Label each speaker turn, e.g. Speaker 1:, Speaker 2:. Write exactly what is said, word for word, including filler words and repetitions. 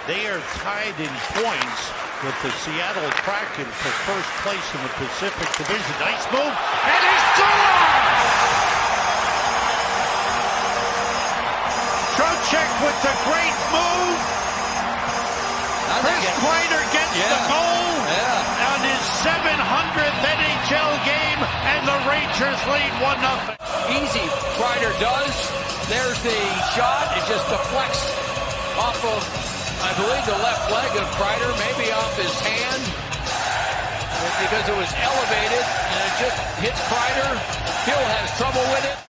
Speaker 1: They are tied in points with the Seattle Kraken for first place in the Pacific Division. Nice move, and he scores! Trocheck with the great move. Chris Kreider gets
Speaker 2: yeah.
Speaker 1: the goal
Speaker 2: yeah.
Speaker 1: on his seven hundredth N H L game, and the Rangers lead one nothing.
Speaker 2: Easy, Kreider does. There's the shot. It just deflects off of, I believe, the left leg of Kreider, maybe off his hand, because it was elevated, and it just hits Kreider. Hill has trouble with it.